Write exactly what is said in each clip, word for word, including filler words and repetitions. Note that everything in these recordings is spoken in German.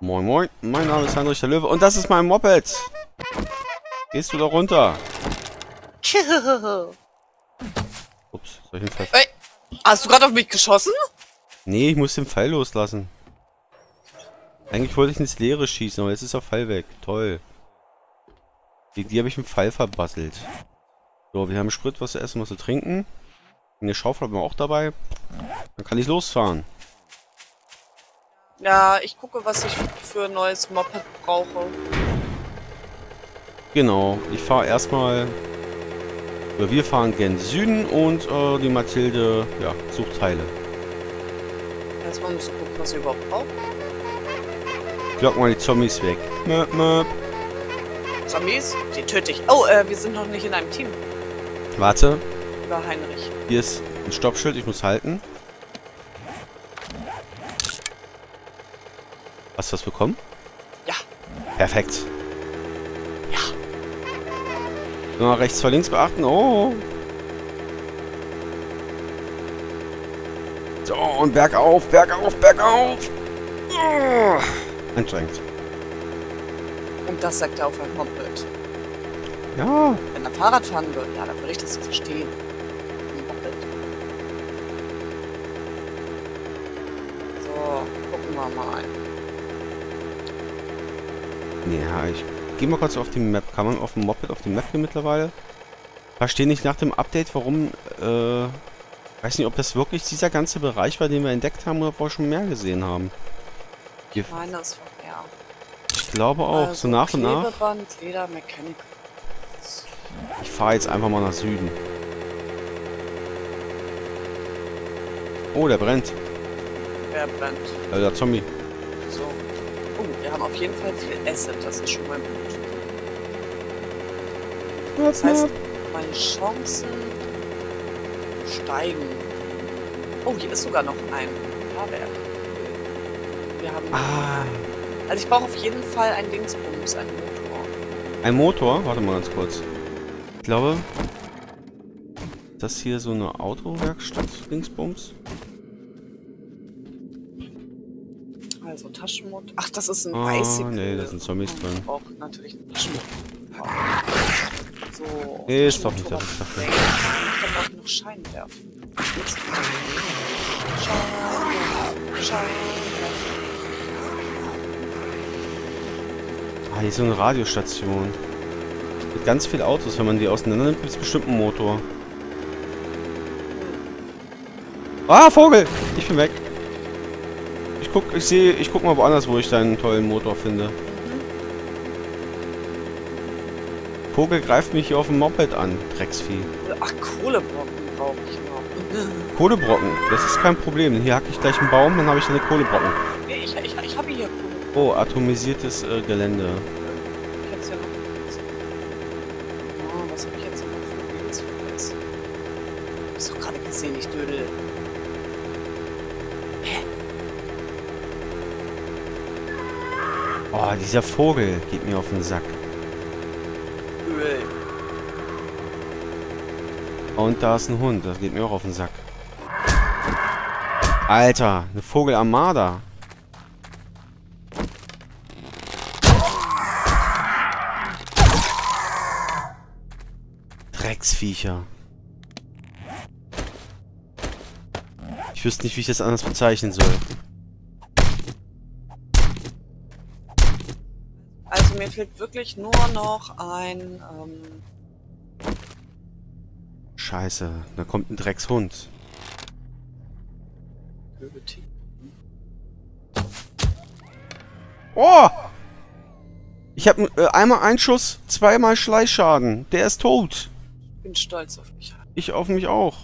Moin moin, mein Name ist Heinrich der Löwe und das ist mein Moped. Gehst du da runter? Ups, soll ich den Pfeil... Hey, hast du gerade auf mich geschossen? Nee, ich muss den Pfeil loslassen. Eigentlich wollte ich ins Leere schießen, aber jetzt ist der Pfeil weg. Toll. Die, die habe ich mit dem Pfeil verbasselt. So, wir haben Sprit, was zu essen, was zu trinken. Eine Schaufel haben wir auch dabei. Dann kann ich losfahren. Ja, ich gucke, was ich für ein neues Moped brauche. Genau, ich fahre erstmal... Ja, wir fahren gen Süden und äh, die Mathilde, ja, sucht Teile. Erstmal musst du gucken, was ihr überhaupt braucht. Lock mal die Zombies weg. Möp, möp. Zombies? Die töte ich. Oh, äh, wir sind noch nicht in einem Team. Warte, Über Heinrich. hier ist ein Stoppschild, ich muss halten. Hast du was bekommen? Ja. Perfekt. Ja. Nur rechts vor links beachten. Oh. So, und bergauf, bergauf, bergauf. Oh. Anstrengend. Und das sagt er auf ein Moped. Ja. Wenn er Fahrrad fahren würde, ja, dann würde ich das verstehen. Ein Moped. So, gucken wir mal. Ja, ich gehe mal kurz auf die Map. Kann man auf dem Moped auf die Map gehen mittlerweile? Verstehe nicht nach dem Update, warum, äh... weiß nicht, ob das wirklich dieser ganze Bereich war, den wir entdeckt haben, oder ob wir schon mehr gesehen haben. Ich meine, das war ja. Ich glaube auch, Also, so nach und nach. Klebeband, Leder, Mechanik. Ich fahre jetzt einfach mal nach Süden. Oh, der brennt. Wer brennt? Also der Zombie. So. Oh, wir haben auf jeden Fall viel Acid, das ist schon mal gut. Das heißt, meine Chancen steigen. Oh, hier ist sogar noch ein Fahrwerk. Wir haben... Ah. Also ich brauche auf jeden Fall ein Dingsbums, einen Motor. Ein Motor? Warte mal ganz kurz. Ich glaube, das hier so eine Autowerkstatt, Dingsbums. Also Taschenmotor. Ach, das ist ein Oh, Bicycle. nee, da sind Zombies drin. Ich brauche natürlich einen Taschenmotor. So. Nee, ist doch nicht das. Ist doch Nee, nicht. ich kann auch noch Scheinwerfer. Schein, Schein. Ah, hier ist so eine Radiostation. Mit ganz vielen Autos. Wenn man die auseinander nimmt, gibt es bestimmt einen Motor. Ah, Vogel! Ich bin weg. Ich guck, ich sehe, ich guck mal woanders, wo ich deinen tollen Motor finde. Vogel greift mich hier auf dem Moped an, Drecksvieh. Ach, Kohlebrocken brauche ich noch. Kohlebrocken, das ist kein Problem. Hier hacke ich gleich einen Baum, dann habe ich eine Kohlebrocken. Nee, ich, ich, ich habe hier Kohlebrocken. Oh, atomisiertes äh, Gelände. Ich hätte ja noch. Oh, was habe ich jetzt noch für Wheels für das? Hast du gerade gesehen, ich dödel. Hä? Oh, dieser Vogel geht mir auf den Sack. Öl. Und da ist ein Hund, das geht mir auch auf den Sack. Alter, eine Vogelarmada. Drecksviecher. Ich wüsste nicht, wie ich das anders bezeichnen soll. Also mir fehlt wirklich nur noch ein, ähm... Scheiße, da kommt ein Dreckshund. Öl-Team. Oh! Ich habe äh, einmal einen Schuss, zweimal Schleichschaden. Der ist tot. Ich bin stolz auf mich. Ich auf mich auch.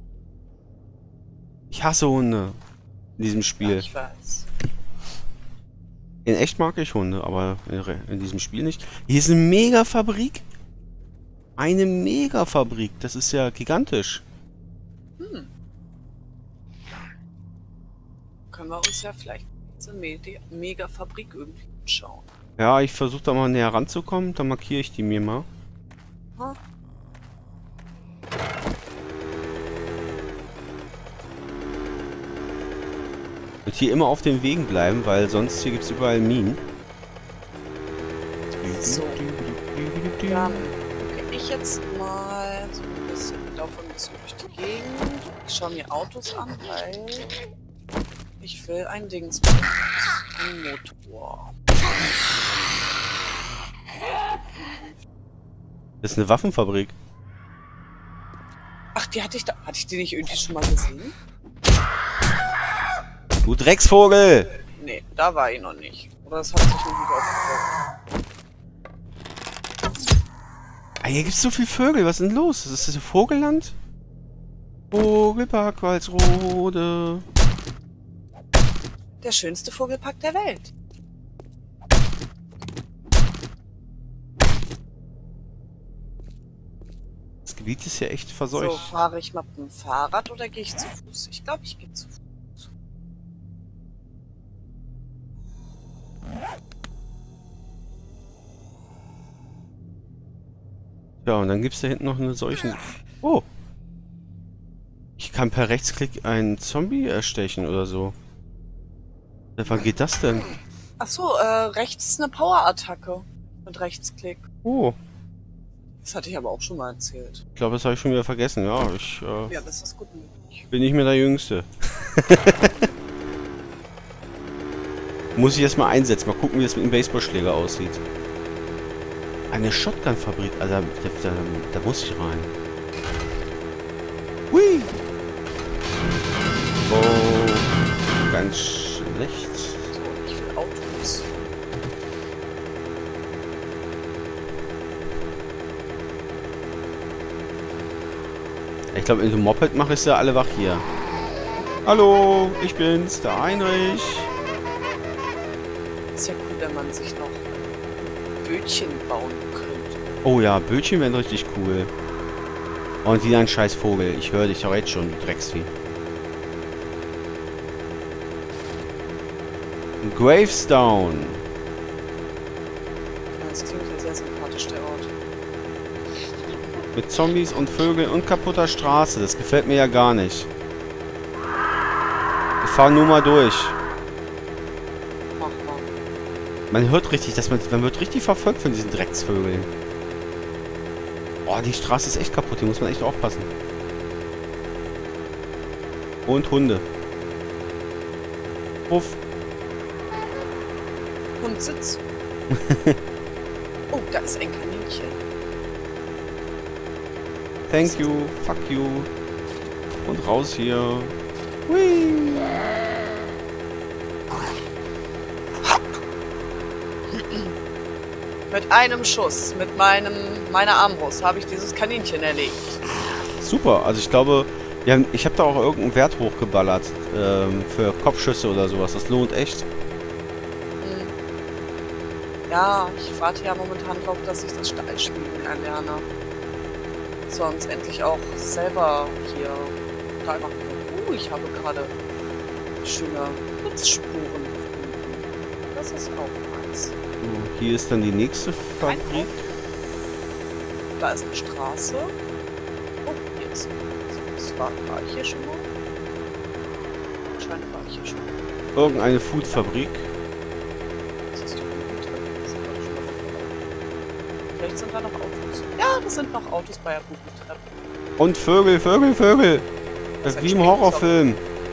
Ich hasse Hunde in diesem Ja, Spiel. ich weiß. In echt mag ich Hunde, aber in, Re- in diesem Spiel nicht. Hier ist eine Megafabrik. Eine Megafabrik. Das ist ja gigantisch. Hm. Können wir uns ja vielleicht diese Medi- Megafabrik irgendwie anschauen. Ja, ich versuche da mal näher ranzukommen. Dann markiere ich die mir mal. Hm? Und hier immer auf den Wegen bleiben, weil sonst hier gibt es überall Minen. So. Dann gucke ich jetzt mal so ein bisschen davon ein bisschen durch die Gegend. Ich schaue mir Autos an, weil ich will ein Dings mit einem Motor. Das ist eine Waffenfabrik. Ach, die hatte ich da. Hatte ich die nicht irgendwie schon mal gesehen? Du Drecksvogel! Nee, da war ich noch nicht. Oder das hat sich noch nicht aufgefallen. Ah, hier gibt's so viele Vögel. Was ist denn los? Ist das ein Vogelland? Vogelpark Walsrode. Der schönste Vogelpark der Welt. Das Gebiet ist ja echt verseucht. So, fahre ich mal mit dem Fahrrad oder gehe ich zu Fuß? Ich glaube, ich gehe zu Fuß. Ja, und dann gibt's da hinten noch eine solchen... Oh! Ich kann per Rechtsklick einen Zombie erstechen oder so. Wann geht das denn? Achso, äh, rechts ist eine Power-Attacke. Mit Rechtsklick. Oh, Das hatte ich aber auch schon mal erzählt. ich glaube, das habe ich schon wieder vergessen. Ja, ich äh, Ja, das ist gut möglich. bin nicht mehr der Jüngste. Muss ich erst mal einsetzen. Mal gucken, wie das mit dem Baseballschläger aussieht. Eine Shotgun-Fabrik. Also, da, da, da muss ich rein. Hui! Oh, ganz schlecht. So, ich will Autos. Ich glaube, in dem Moped mache ich sie alle wach hier. Hallo, ich bin's, der Heinrich. Ist ja cool, wenn man sich noch Bötchen bauen könnte. Oh ja, Bötchen wären richtig cool. Und wieder ein scheiß Vogel. Ich höre dich auch jetzt schon, du Drecksvieh. Gravestone. Das klingt ja sehr sympathisch, der Ort. Mit Zombies und Vögeln und kaputter Straße. Das gefällt mir ja gar nicht. Wir fahren nur mal durch. Mach mal. Man hört richtig, dass man, man wird richtig verfolgt von diesen Drecksvögeln. Oh, die Straße ist echt kaputt. Hier muss man echt aufpassen. Und Hunde. Puff. Hundsitz. Oh, da ist ein Kaninchen. Thank you. Fuck you. Und raus hier. Hui. Mit einem Schuss, mit meinem meiner Armbrust, habe ich dieses Kaninchen erlegt. Super. Also ich glaube, wir haben, ich habe da auch irgendeinen Wert hochgeballert. Ähm, für Kopfschüsse oder sowas. Das lohnt echt. Hm. Ja, ich warte ja momentan drauf, dass ich das Stahlschmieden erlerne. Sonst endlich auch selber hier da einfach. Uh, ich habe gerade schöne Putzspuren gefunden. Das ist auch nice. So, hier ist dann die nächste Fabrik. Da ist eine Straße. Oh, hier ist das war, war ich hier schon mal? Anscheinend war ich hier schon mal. Irgendeine Foodfabrik. Das ist die Kugeltreppe. Das sind wir schon mal vorbei. Vielleicht sind da noch Autos. Ja, das sind noch Autos bei der Kugeltreppe. Und Vögel, Vögel, Vögel. Das ist wie im Horrorfilm.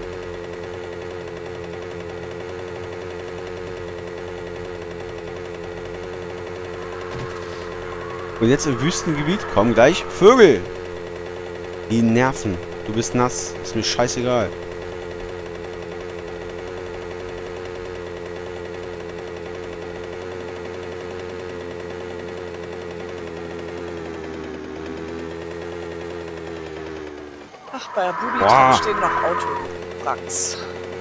Und jetzt im Wüstengebiet kommen gleich Vögel. Die nerven. Du bist nass. Ist mir scheißegal. Ach, bei der Bubi Boah. stehen noch Autowracks.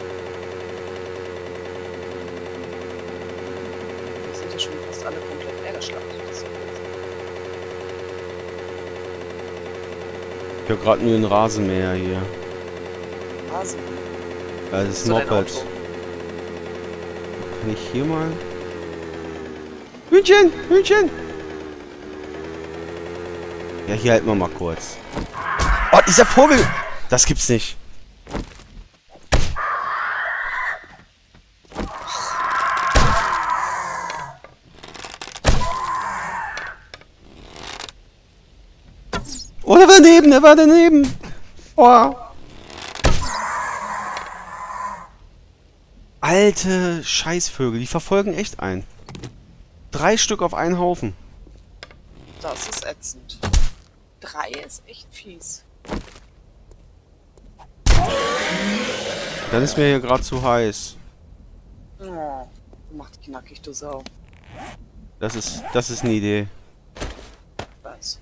Die sind ja schon fast alle komplett leergeschlachtet. Ich höre gerade nur den Rasenmäher hier. Rasen. Das ist So, dein Moped. Auto. Kann ich hier mal... Hühnchen! Hühnchen! Ja, hier halten wir mal kurz. Oh, dieser Vogel! Das gibt's nicht. Oh, der war daneben, der war daneben. Oh. Alte Scheißvögel, die verfolgen echt einen. Drei Stück auf einen Haufen. Das ist ätzend. Drei ist echt fies. Dann ist mir hier gerade zu heiß. Oh, macht knackig, du Sau. Das ist, das ist eine Idee. Was?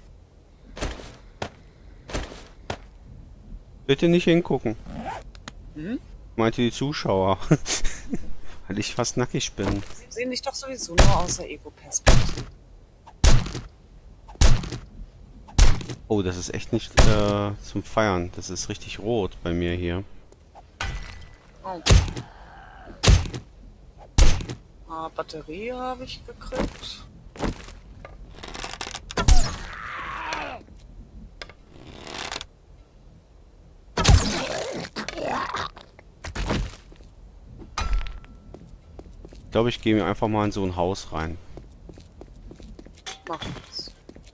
Bitte nicht hingucken. Hm? Meinte die Zuschauer. Weil ich fast nackig bin. Sie sehen dich doch sowieso nur aus der Ego-Perspektive. Oh, das ist echt nicht äh, zum Feiern. Das ist richtig rot bei mir hier. Oh. Ah, Batterie habe ich gekriegt. Ich glaube, ich gehe mir einfach mal in so ein Haus rein. Mach das.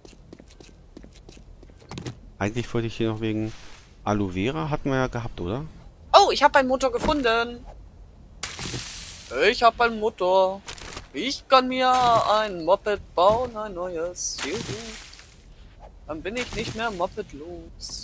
Eigentlich wollte ich hier noch wegen Aloe Vera hatten wir ja gehabt, oder? Oh, ich habe einen Motor gefunden. Ich habe einen Motor. Ich kann mir ein Moped bauen, ein neues. Juhu. Dann bin ich nicht mehr mopedlos.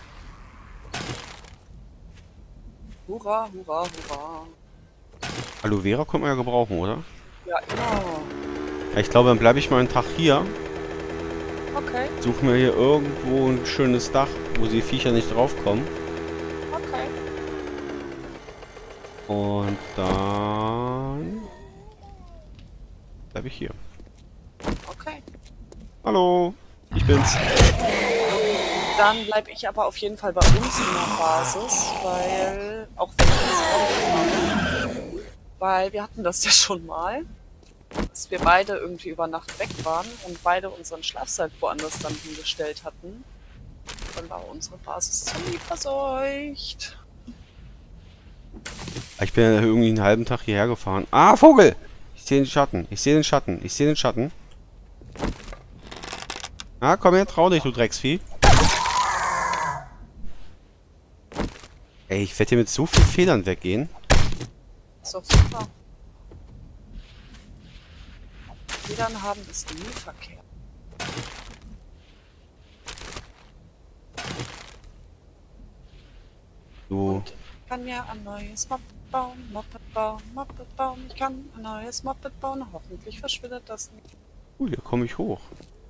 Hurra, hurra, hurra. Aloe Vera könnte man ja gebrauchen, oder? Ja, immer. Ja, ich glaube, dann bleibe ich mal einen Tag hier. Okay, Suche mir hier irgendwo ein schönes Dach, wo die Viecher nicht draufkommen. okay. Und dann bleibe ich hier. Okay. Hallo, ich bin's. Dann bleibe ich aber auf jeden Fall bei uns in der Basis, weil, auch wenn ich das auch habe, weil wir hatten das ja schon mal, dass wir beide irgendwie über Nacht weg waren und beide unseren Schlafsack woanders dann hingestellt hatten. Dann war unsere Basis ziemlich verseucht. Ich bin ja irgendwie einen halben Tag hierher gefahren. Ah, Vogel! Ich sehe den Schatten, ich sehe den Schatten, ich sehe den Schatten. Ah, komm her, trau dich, du Drecksvieh. Ey, ich werde hier mit so vielen Federn weggehen. Ist doch super. Federn haben ist nie verkehrt. Du. Ich kann mir ein neues Moped bauen, Moped bauen, Moped bauen. Ich kann ein neues Moped bauen. Hoffentlich verschwindet das nicht. Uh, hier komme ich hoch.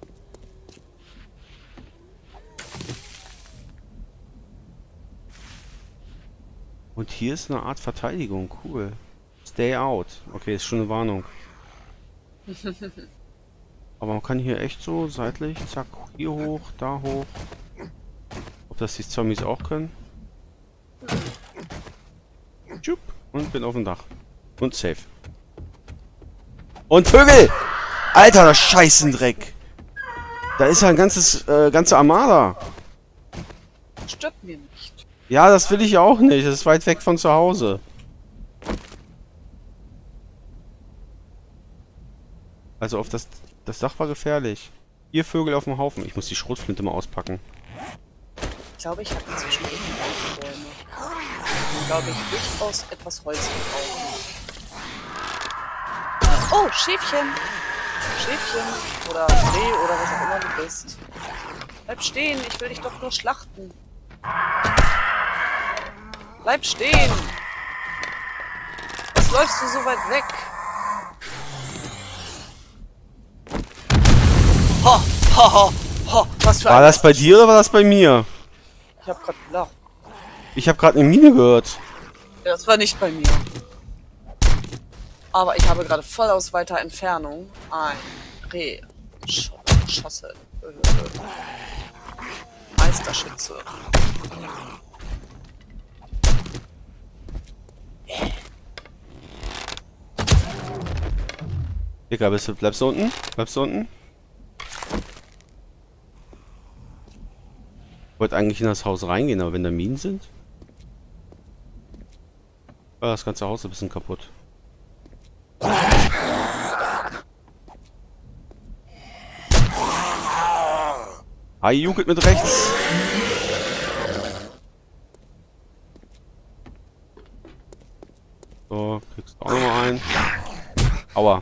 Und hier ist eine Art Verteidigung. Cool. Stay out. Okay, ist schon eine Warnung. Aber man kann hier echt so seitlich, zack, hier hoch, da hoch. Ob das die Zombies auch können? Tschupp. Und bin auf dem Dach. Und safe. Und Vögel! Alter, das Scheißendreck! Da ist ja ein ganzes, äh, ganze Armada. Stört mir nicht. Ja, das will ich auch nicht. Das ist weit weg von zu Hause. Also auf das... Das Dach war gefährlich. Vier Vögel auf dem Haufen. Ich muss die Schrotflinte mal auspacken. Ich glaube, ich habe inzwischen irgendwelche Bäume. Ich glaube, ich durchaus etwas Holz gebrauchen. Oh, Schäfchen! Schäfchen oder Reh oder was auch immer du bist. Bleib stehen, ich will dich doch nur schlachten. Bleib stehen! Was läufst du so weit weg? Ho, ho, ho, ho, was für ein... War das bei dir oder war das bei mir? Ich hab grad gelacht. Ich habe gerade eine Mine gehört. Ja, das war nicht bei mir. Aber ich habe gerade voll aus weiter Entfernung ein Reh sch geschossen. Äh, Meisterschütze. Digga, bist du, bleibst du unten? Bleibst du unten? Ich wollte eigentlich in das Haus reingehen, aber wenn da Minen sind... War das ganze Haus ein bisschen kaputt. Hi, Jugend mit rechts. So, kriegst du auch nochmal ein. Aua.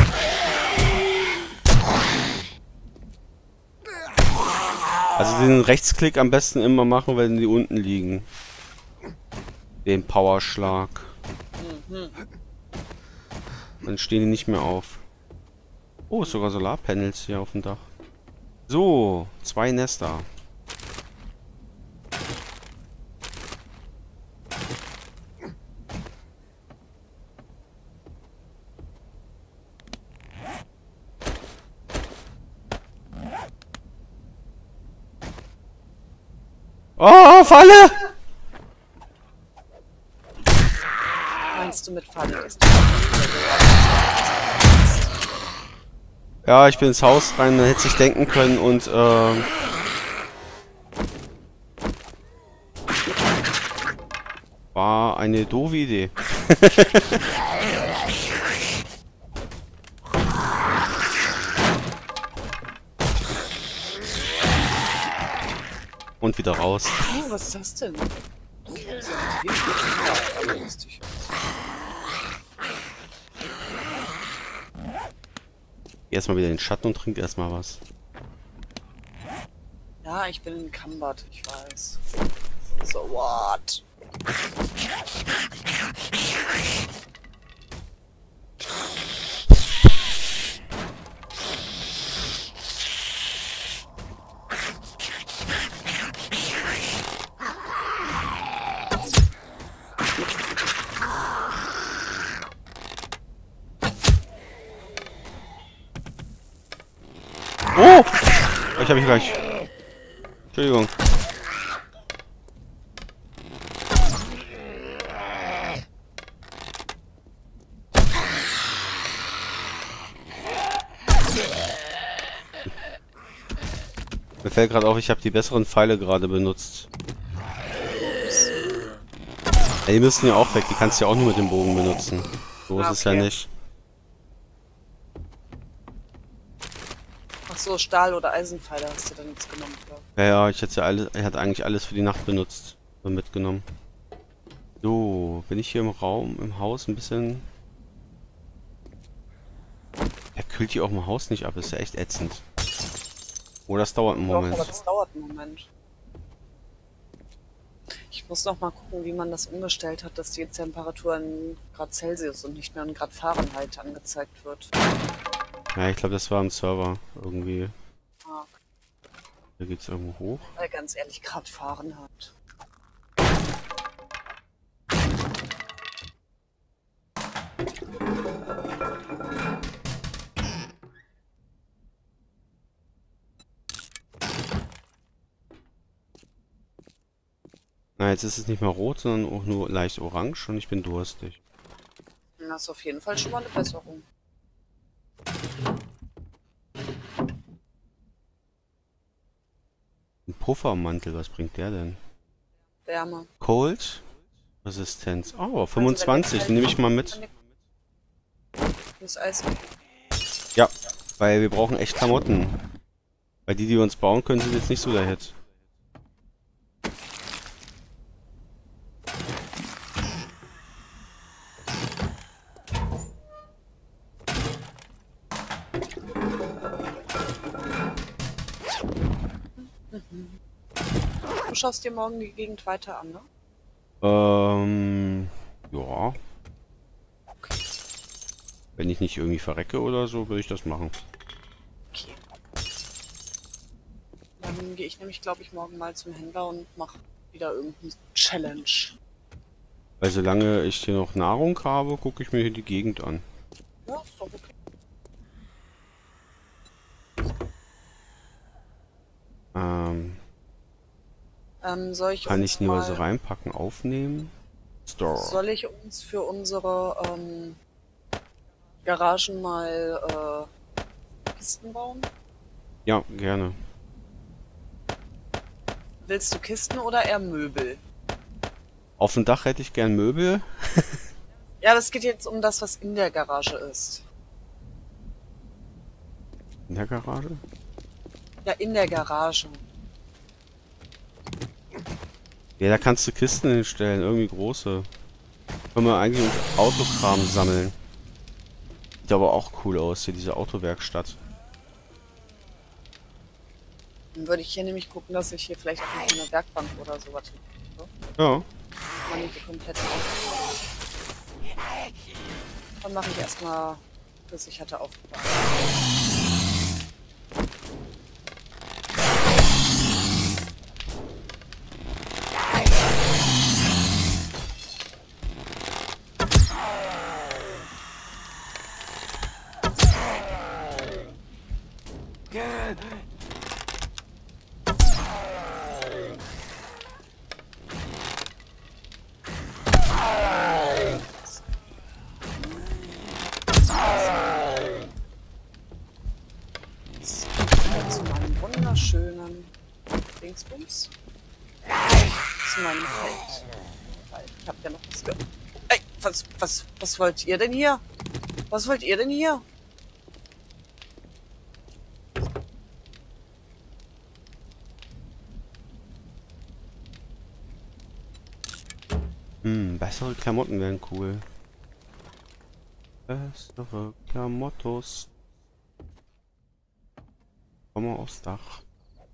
Also den Rechtsklick am besten immer machen, wenn die unten liegen. Den Powerschlag. Mhm. Dann stehen die nicht mehr auf. Oh, ist sogar Solarpanels hier auf dem Dach. So, zwei Nester. Oh, Falle! Meinst du mit Falle ist? Ja, ich bin ins Haus rein, dann hätte sich denken können und ähm, war eine doofe Idee. Und wieder raus. Oh, was ist das denn? Das ist ja lustig. Geh erstmal wieder in den Schatten und trink erstmal was. Ja, ich bin in Kambat, ich weiß. So what? Oh! Ich habe ich gleich. Entschuldigung. Mir fällt gerade auf, ich habe die besseren Pfeile gerade benutzt. Ja, die müssen ja auch weg, die kannst du ja auch nur mit dem Bogen benutzen. So ist Ah, es ja okay. nicht. Ach so, Stahl- oder Eisenpfeile hast du dann jetzt genommen, oder? Ja, ja, ich hätte ja alles, ich hatte eigentlich alles für die Nacht benutzt und mitgenommen. So, bin ich hier im Raum, im Haus ein bisschen... Er kühlt hier auch im Haus nicht ab, ist ja echt ätzend. Oh, das dauert einen Doch, Moment. aber das dauert einen Moment. Ich muss noch mal gucken, wie man das umgestellt hat, dass die Temperatur in Grad Celsius und nicht mehr in Grad Fahrenheit angezeigt wird. Ja, ich glaube, das war im Server irgendwie. Ah, Da geht's irgendwo hoch. weil ganz ehrlich, Grad Fahrenheit. Na, jetzt ist es nicht mehr rot, sondern auch nur leicht orange und ich bin durstig. Das ist auf jeden Fall schon mal eine Besserung. Ein Puffermantel, was bringt der denn? Wärme. Cold? Resistenz. Oh, fünfundzwanzig, den nehme ich mal mit. Das Eis. Ja, weil wir brauchen echt Klamotten. Weil die, die wir uns bauen können, sind jetzt nicht so der Hit. Du schaust dir morgen die Gegend weiter an, ne? Ähm, ja. Wenn ich nicht irgendwie verrecke oder so, würde ich das machen. Okay. Dann gehe ich nämlich, glaube ich, morgen mal zum Händler und mache wieder irgendeine Challenge. Weil solange ich hier noch Nahrung habe, gucke ich mir hier die Gegend an. Ja, ist doch okay. Ähm, Ähm, soll ich kann uns ich nur mal, so reinpacken, aufnehmen? Store. Soll ich uns für unsere ähm, Garagen mal äh, Kisten bauen? Ja, gerne. Willst du Kisten oder eher Möbel? Auf dem Dach hätte ich gern Möbel. Ja, das geht jetzt um das, was in der Garage ist. In der Garage? Ja, in der Garage. Ja, da kannst du Kisten hinstellen, irgendwie große. Können wir eigentlich Autokram sammeln. Sieht aber auch cool aus, hier diese Autowerkstatt. Dann würde ich hier nämlich gucken, dass ich hier vielleicht auch noch eine Werkbank oder sowas habe. Ja. Man nicht die komplette Auto. Dann mache ich erstmal gesicherte Aufgaben. Zu meinem wunderschönen Dingsbums. Zu meinem Feld. Weil ich hab ja noch was ge... Ey, was, was, was wollt ihr denn hier? Was wollt ihr denn hier? Hm, bessere Klamotten wären cool. Bessere Klamottos. Komm mal aufs Dach.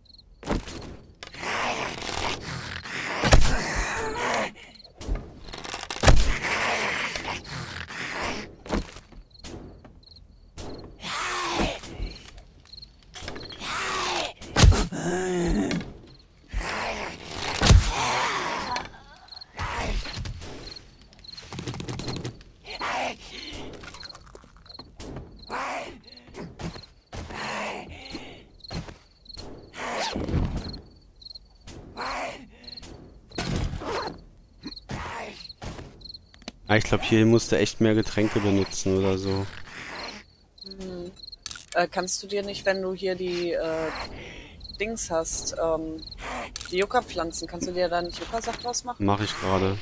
Ah, ich glaube, hier musste echt mehr Getränke benutzen oder so. Hm. Äh, kannst du dir nicht, wenn du hier die äh, Dings hast, ähm, die Yucca-Pflanzen, kannst du dir da nicht Yucca-Saft draus machen? Mache ich gerade.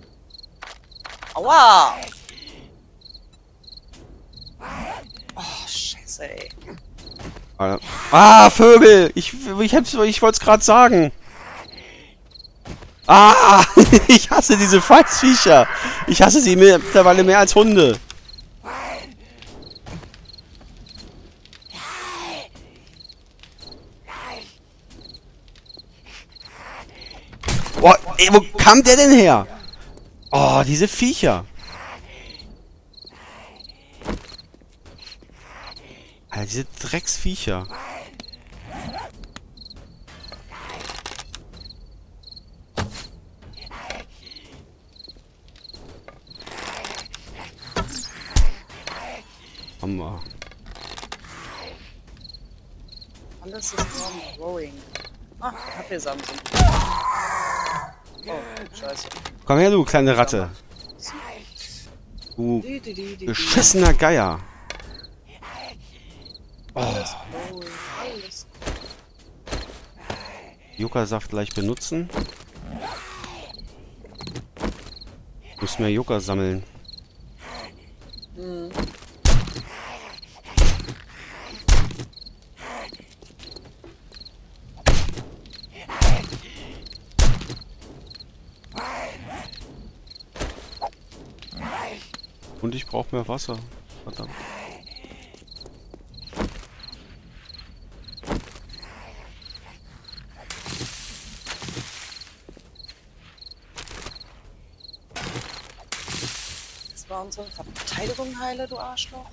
Aua! Oh, scheiße, ey. Ah, ah, Vögel! Ich, ich, hab's- ich wollte es gerade sagen. Ah! Ich hasse diese Feißviecher. Ich hasse sie mittlerweile mehr als Hunde. Boah, ey, wo kam der denn her? Oh, diese Viecher. Alter, diese Drecksviecher. Hammer. Alles ist nur growing. Ah, Kaffeesamen sind. Oh, scheiße. Komm her, du kleine Ratte. Du Die, die, die, die, beschissener Geier. Oh, Alles growing, alles. Yucca-Saft gleich benutzen. Muss mehr Yucca sammeln. Hm. Und ich brauche mehr Wasser. Verdammt. Das war unsere Verteidigung heile, du Arschloch.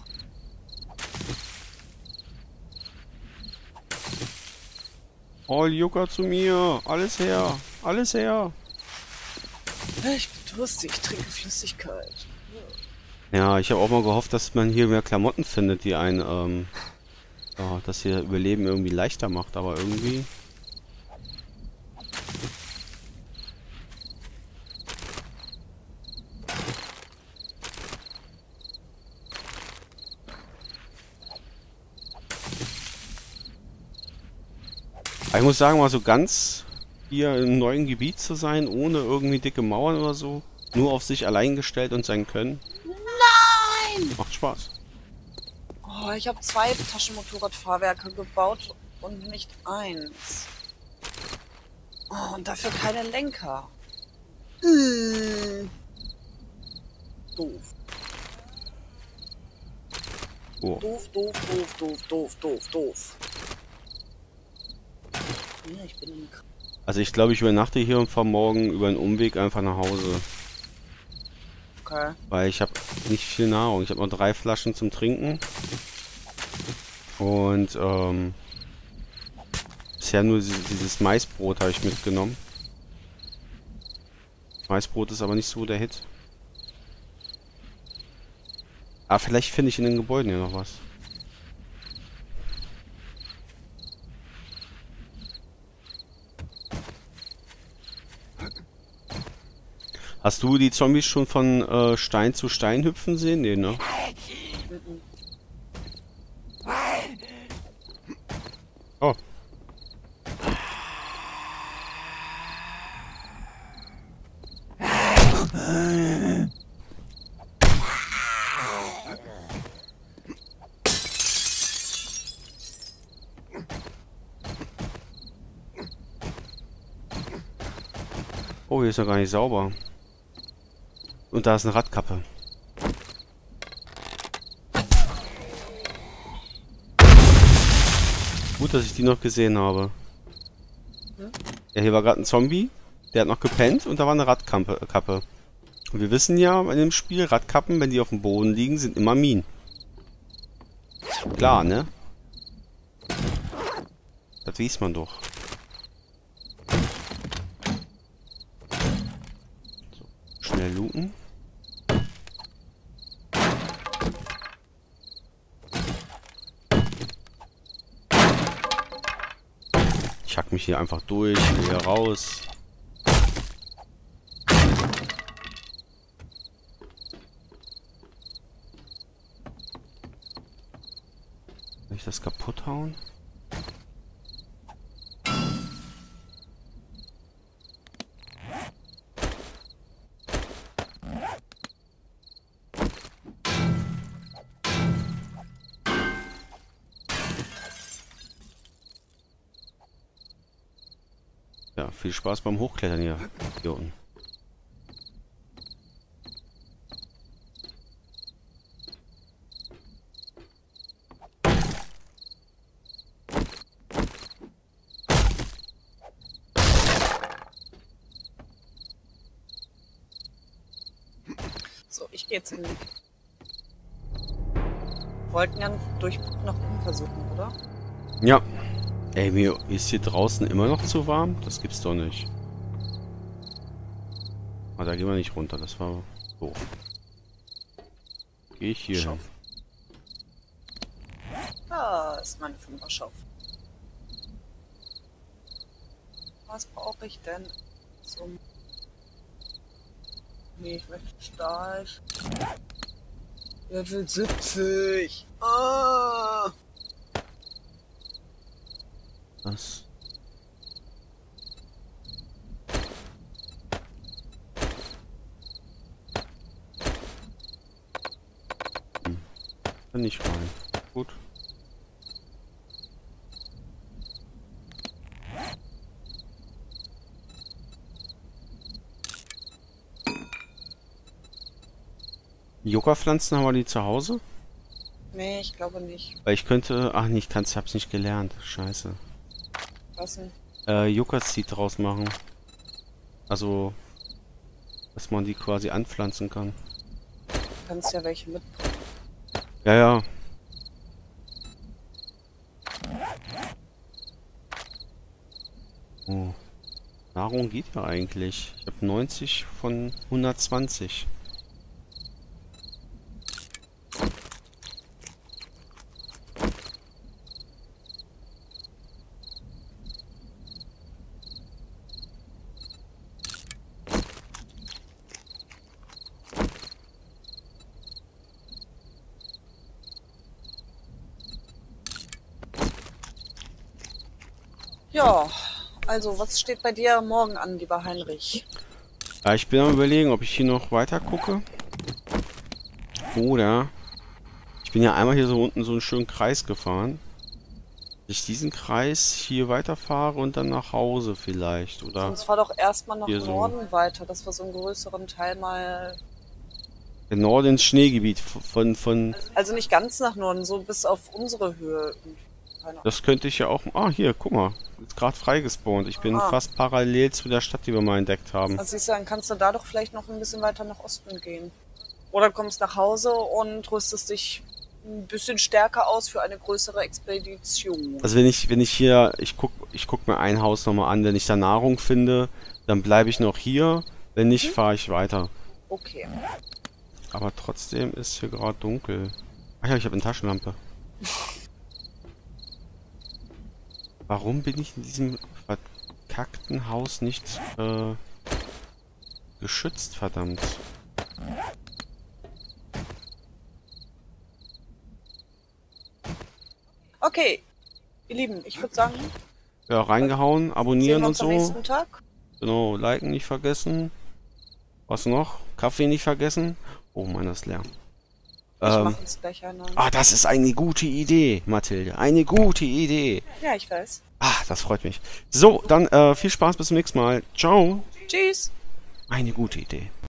All Yucca zu mir. Alles her. Alles her. Ich bin durstig, ich trinke Flüssigkeit. Ja, ich habe auch mal gehofft, dass man hier mehr Klamotten findet, die einen, ähm, ja, das hier Überleben irgendwie leichter macht, aber irgendwie... Aber ich muss sagen, mal so ganz hier im neuen Gebiet zu sein, ohne irgendwie dicke Mauern oder so, nur auf sich allein gestellt und sein Können, Nein! macht Spaß. Oh, ich habe zwei Taschenmotorradfahrwerke gebaut und nicht eins. Oh, und dafür keine Lenker. Mmh. Doof. Oh. Doof, doof, doof, doof, doof, doof, doof. Ja, ich bin im K Also ich glaube, ich übernachte hier und fahre morgen über einen Umweg einfach nach Hause. Okay. Weil ich habe nicht viel Nahrung. Ich habe noch drei Flaschen zum Trinken. Und ähm, bisher nur dieses Maisbrot habe ich mitgenommen. Maisbrot ist aber nicht so der Hit. Ah, vielleicht finde ich in den Gebäuden ja noch was. Hast du die Zombies schon von äh, Stein zu Stein hüpfen sehen? Nee, ne? Oh. Oh, hier ist ja gar nicht sauber. Und da ist eine Radkappe. Gut, dass ich die noch gesehen habe. Ja, hier war gerade ein Zombie. Der hat noch gepennt und da war eine Radkappe. Kappe. Und wir wissen ja in dem Spiel, Radkappen, wenn die auf dem Boden liegen, sind immer Minen. Klar, ne? Das weiß man doch. So, schnell looten. Ich hack mich hier einfach durch, will hier raus. Will ich das kaputt hauen? Ja, viel Spaß beim Hochklettern hier, hier unten. So, ich gehe jetzt hin. Wollten ja einen Durchbruch nach oben versuchen, oder? Ja. Ey, mir ist hier draußen immer noch zu warm? Das gibt's doch nicht. Ah, da gehen wir nicht runter, das war doof. Geh ich hier hin. Da ist meine Fünfer-Schaufel. Was brauche ich denn zum... Nee, ich möchte Stahl. Level siebzig. Ah! Was? Hm. Kann nicht rein. Gut. Yucca-Pflanzen, haben wir die zu Hause? Nee, ich glaube nicht. Weil ich könnte... Ach, nee, ich kann's, hab's nicht gelernt. Scheiße. Was denn? Äh, Yucca-Seed draus machen. Also... Dass man die quasi anpflanzen kann. Du kannst ja welche mitbringen. Ja, ja. Oh. Nahrung geht ja eigentlich. Ich habe neunzig von hundertzwanzig. Ja, also was steht bei dir morgen an, lieber Heinrich? Ja, ich bin am Überlegen, ob ich hier noch weiter gucke. Oder... Ich bin ja einmal hier so unten so einen schönen Kreis gefahren. ich diesen Kreis hier weiterfahre und dann nach Hause vielleicht, oder? Sonst fahr doch erstmal nach Hier so. Norden weiter, dass wir so einen größeren Teil mal... Genau ins Schneegebiet von, von... Also nicht ganz nach Norden, so bis auf unsere Höhe. Keine Das könnte ich ja auch... Ah, hier, guck mal. Ist gerade freigespawnt. Ich bin Ah. fast parallel zu der Stadt, die wir mal entdeckt haben. Also siehst du, dann kannst du da doch vielleicht noch ein bisschen weiter nach Osten gehen. Oder kommst nach Hause und rüstest dich ein bisschen stärker aus für eine größere Expedition. Also wenn ich, wenn ich hier... Ich guck, ich guck mir ein Haus nochmal an. Wenn ich da Nahrung finde, dann bleibe ich noch hier. Wenn nicht, fahre ich weiter. Okay. Aber trotzdem ist hier gerade dunkel. Ach ja, ich habe eine Taschenlampe. Warum bin ich in diesem verkackten Haus nicht äh, geschützt, verdammt? Okay, ihr Lieben, ich würde sagen, Ja, reingehauen, sehen abonnieren wir und uns am so. nächsten Tag. Genau, liken nicht vergessen. Was noch? Kaffee nicht vergessen. Oh, meiner ist leer. Ich Ähm, mache uns Becher. Ne? ah, das ist eine gute Idee, Mathilde. Eine gute Idee. Ja, ich weiß. Ah, das freut mich. So, dann äh, viel Spaß, bis zum nächsten Mal. Ciao. Tschüss. Eine gute Idee.